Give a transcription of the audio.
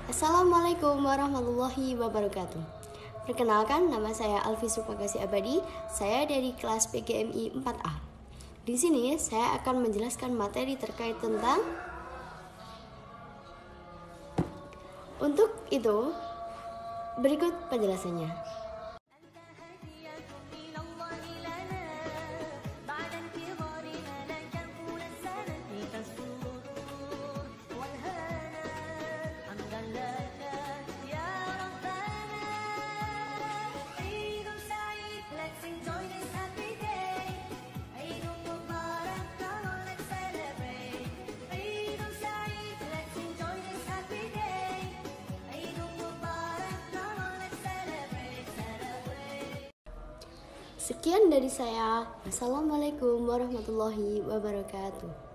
Assalamualaikum warahmatullahi wabarakatuh. Perkenalkan, nama saya Alfi Supagasi Abadi. Saya dari kelas PGMI 4A. Di sini saya akan menjelaskan materi terkait tentang. Untuk itu, berikut penjelasannya. Sekian dari saya. Wassalamualaikum warahmatullahi wabarakatuh.